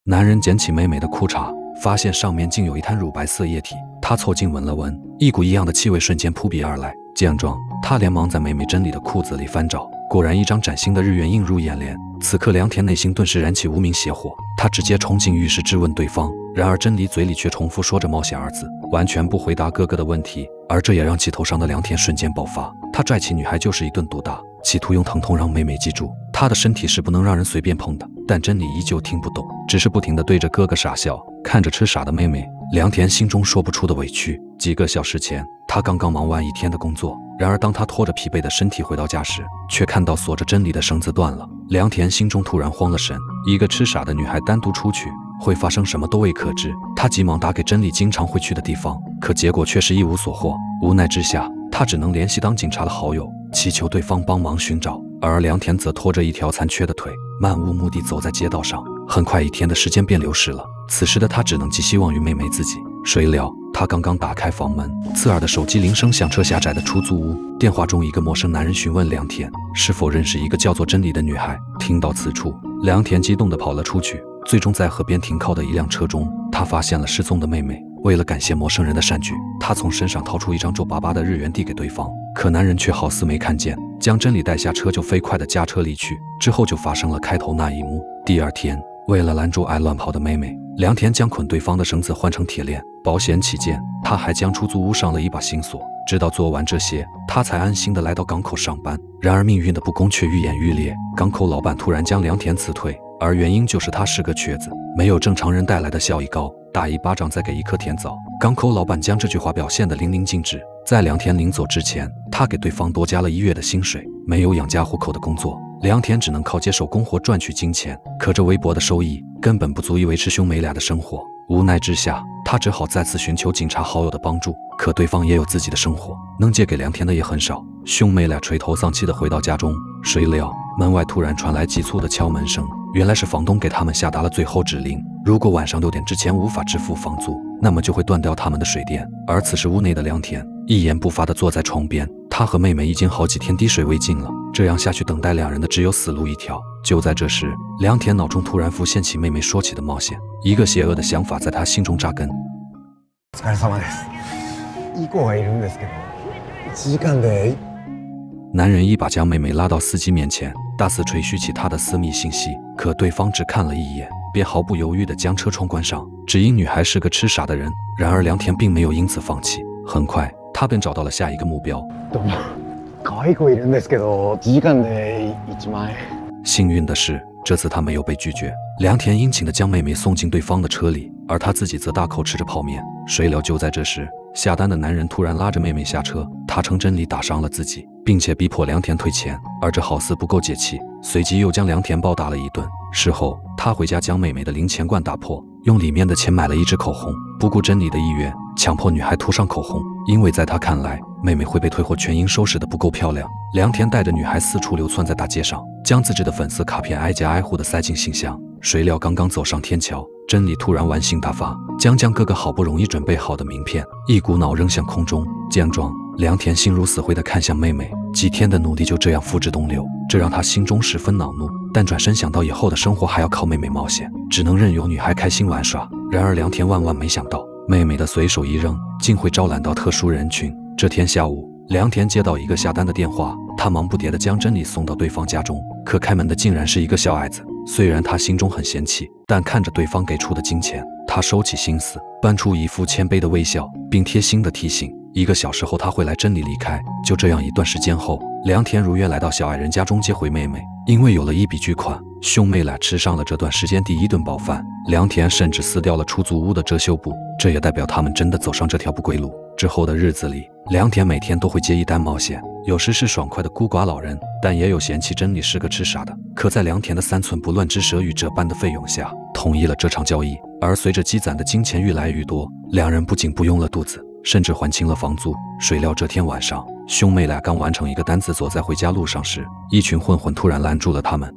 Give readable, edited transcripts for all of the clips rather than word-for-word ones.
男人捡起妹妹的裤衩，发现上面竟有一滩乳白色液体。他凑近闻了闻，一股异样的气味瞬间扑鼻而来。见状，他连忙在妹妹真理的裤子里翻找，果然一张崭新的日元映入眼帘。此刻良田内心顿时燃起无名邪火，他直接冲进浴室质问对方。然而真理嘴里却重复说着冒险二字，完全不回答哥哥的问题。而这也让气头上的良田瞬间爆发，他拽起女孩就是一顿毒打，企图用疼痛让妹妹记住她的身体是不能让人随便碰的。但真理依旧听不懂，只是不停地对着哥哥傻笑。看着痴傻的妹妹，良田心中说不出的委屈。几个小时前，他刚刚忙完一天的工作，然而当他拖着疲惫的身体回到家时，却看到锁着真理的绳子断了。良田心中突然慌了神，一个痴傻的女孩单独出去会发生什么都未可知。他急忙打给真理经常会去的地方，可结果却是一无所获。无奈之下，他只能联系当警察的好友，祈求对方帮忙寻找。而良田则拖着一条残缺的腿，漫无目的走在街道上。很快一天的时间便流逝了，此时的他只能寄希望于妹妹自己。谁料他刚刚打开房门，刺耳的手机铃声响彻狭窄的出租屋。电话中一个陌生男人询问良田是否认识一个叫做真理的女孩。听到此处，良田激动地跑了出去。最终在河边停靠的一辆车中，他发现了失踪的妹妹。为了感谢陌生人的善举，他从身上掏出一张皱巴巴的日元递给对方，可男人却好似没看见，将真理带下车就飞快地驾车离去。之后就发生了开头那一幕。第二天，为了拦住爱乱跑的妹妹，良田将捆对方的绳子换成铁链，保险起见，他还将出租屋上了一把新锁。直到做完这些，他才安心地来到港口上班。然而命运的不公却愈演愈烈，港口老板突然将良田辞退，而原因就是他是个瘸子，没有正常人带来的效益高，打一巴掌再给一颗甜枣。港口老板将这句话表现得淋漓尽致。在良田临走之前，他给对方多加了1月的薪水。没有养家糊口的工作，良田只能靠接手工活赚取金钱，可这微薄的收益根本不足以维持兄妹俩的生活。无奈之下，他只好再次寻求警察好友的帮助，可对方也有自己的生活，能借给良田的也很少。兄妹俩垂头丧气地回到家中，谁料门外突然传来急促的敲门声，原来是房东给他们下达了最后指令，如果晚上6点之前无法支付房租，那么就会断掉他们的水电。而此时屋内的良田一言不发地坐在床边，他和妹妹已经好几天滴水未进了，这样下去等待两人的只有死路一条。就在这时，良田脑中突然浮现起妹妹说起的冒险，一个邪恶的想法在他心中扎根。 お疲れ様です。いい子がいるんですけど、1時間で。 男人一把将妹妹拉到司机面前，大肆吹嘘起她的私密信息，可对方只看了一眼，便毫不犹豫地将车窗关上，只因女孩是个痴傻的人。然而良田并没有因此放弃，很快他便找到了下一个目标。 可愛い子いるんですけど、1時間で1万円。 幸运的是，这次他没有被拒绝。良田殷勤地将妹妹送进对方的车里，而他自己则大口吃着泡面。谁料就在这时，下单的男人突然拉着妹妹下车，他称真理打伤了自己，并且逼迫良田退钱，而这好似不够解气，随即又将良田暴打了一顿。事后他回家将妹妹的零钱罐打破，用里面的钱买了一支口红，不顾真理的意愿，强迫女孩涂上口红，因为在他看来妹妹会被退货全因收拾得不够漂亮。良田带着女孩四处流窜在大街上，将自制的粉色卡片挨家挨户地塞进信箱。谁料刚刚走上天桥，真理突然玩性大发，将哥哥好不容易准备好的名片一股脑扔向空中。见状，良田心如死灰地看向妹妹，几天的努力就这样付之东流，这让他心中十分恼怒。但转身想到以后的生活还要靠妹妹冒险，只能任由女孩开心玩耍。然而良田万万没想到，妹妹的随手一扔竟会招揽到特殊人群。这天下午，良田接到一个下单的电话，他忙不迭地将真理送到对方家中，可开门的竟然是一个小矮子。虽然他心中很嫌弃，但看着对方给出的金钱，他收起心思，搬出一副谦卑的微笑，并贴心地提醒1个小时后他会来真理离开。就这样一段时间后，良田如约来到小矮人家中接回妹妹。因为有了一笔巨款，兄妹俩吃上了这段时间第一顿饱饭。良田甚至撕掉了出租屋的遮羞布，这也代表他们真的走上这条不归路。之后的日子里，良田每天都会接一单冒险，有时是爽快的孤寡老人，但也有嫌弃真理是个痴傻的。可在良田的3寸不乱之舌语者般的费用下，同意了这场交易。而随着积攒的金钱愈来愈多，两人不仅不用了肚子，甚至还清了房租。谁料这天晚上，兄妹俩刚完成一个单子，走在回家路上时，一群混混突然拦住了他们。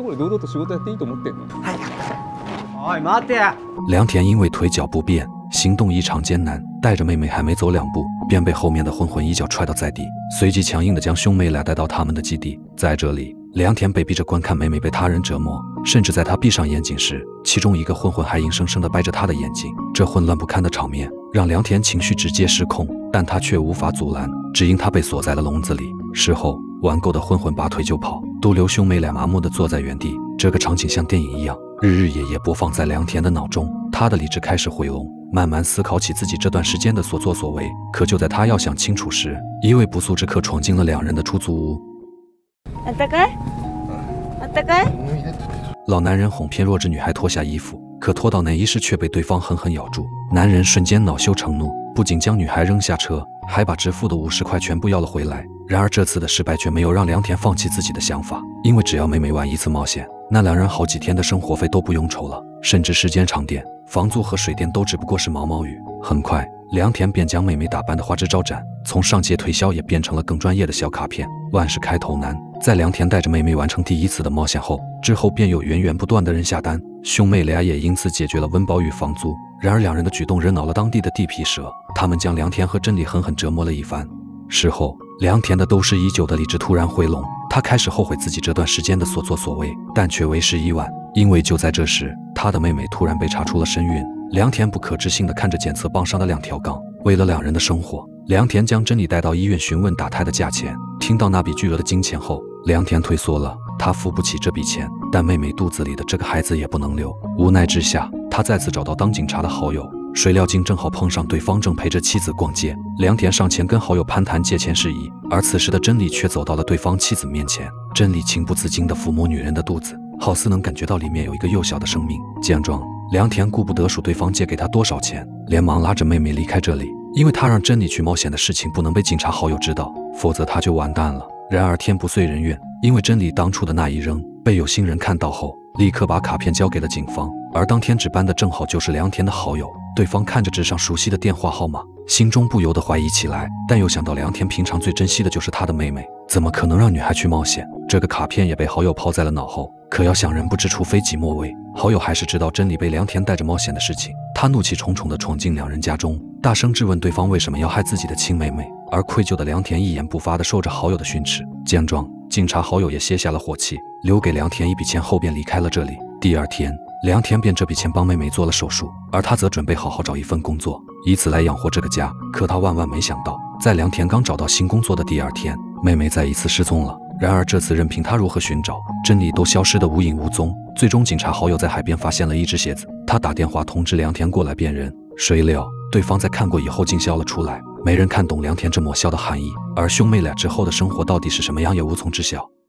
良田因为腿脚不便，行动异常艰难，带着妹妹还没走2步，便被后面的混混一脚踹倒在地，随即强硬地将兄妹俩带到他们的基地。在这里， 良田被逼着观看妹妹被他人折磨，甚至在他闭上眼睛时，其中一个混混还硬生生地掰着他的眼睛。这混乱不堪的场面让良田情绪直接失控，但他却无法阻拦，只因他被锁在了笼子里。事后，玩够的混混拔腿就跑，独留兄妹俩麻木地坐在原地。这个场景像电影一样，日日夜夜播放在良田的脑中。他的理智开始回笼，慢慢思考起自己这段时间的所作所为。可就在他要想清楚时，一位不速之客闯进了两人的出租屋。老男人哄骗弱智女孩脱下衣服，可脱到内衣时却被对方狠狠咬住。男人瞬间恼羞成怒，不仅将女孩扔下车，还把支付的50块全部要了回来。然而这次的失败却没有让良田放弃自己的想法，因为只要妹妹玩一次冒险，那两人好几天的生活费都不用愁了，甚至时间长点，房租和水电都只不过是毛毛雨。很快，良田便将妹妹打扮得花枝招展，从上街推销也变成了更专业的小卡片。万事开头难，在良田带着妹妹完成第一次的冒险后，之后便有源源不断的人下单，兄妹俩也因此解决了温饱与房租。然而两人的举动惹恼了当地的地皮蛇，他们将良田和真理狠狠折磨了一番。事后，良田的都市已久的理智突然回笼，他开始后悔自己这段时间的所作所为，但却为时已晚，因为就在这时，他的妹妹突然被查出了身孕。良田不可置信地看着检测棒上的2条杠，为了两人的生活，良田将真理带到医院询问打胎的价钱。听到那笔巨额的金钱后，良田退缩了，他付不起这笔钱，但妹妹肚子里的这个孩子也不能留。无奈之下，他再次找到当警察的好友，谁料竟正好碰上对方正陪着妻子逛街。良田上前跟好友攀谈借钱事宜，而此时的真理却走到了对方妻子面前。真理情不自禁地抚摸女人的肚子，好似能感觉到里面有一个幼小的生命。见状，良田顾不得数对方借给他多少钱，连忙拉着妹妹离开这里，因为他让真理去冒险的事情不能被警察好友知道，否则他就完蛋了。然而天不遂人愿，因为真理当初的那一扔被有心人看到后，立刻把卡片交给了警方，而当天值班的正好就是良田的好友。对方看着纸上熟悉的电话号码，心中不由得怀疑起来，但又想到良田平常最珍惜的就是他的妹妹，怎么可能让女孩去冒险？这个卡片也被好友抛在了脑后。可要想人不知除非己莫为，好友还是知道真理被良田带着冒险的事情。他怒气冲冲地闯进两人家中，大声质问对方为什么要害自己的亲妹妹。而愧疚的良田一言不发地受着好友的训斥。见状，警察好友也卸下了火气，留给良田一笔钱后便离开了这里。第二天，良田便这笔钱帮妹妹做了手术，而他则准备好好找一份工作，以此来养活这个家。可他万万没想到，在良田刚找到新工作的第二天，妹妹再一次失踪了。然而这次任凭他如何寻找，真理都消失得无影无踪。最终警察好友在海边发现了一只鞋子，他打电话通知良田过来辨认，谁料对方在看过以后竟笑了出来。没人看懂良田这抹笑的含义，而兄妹俩之后的生活到底是什么样也无从知晓。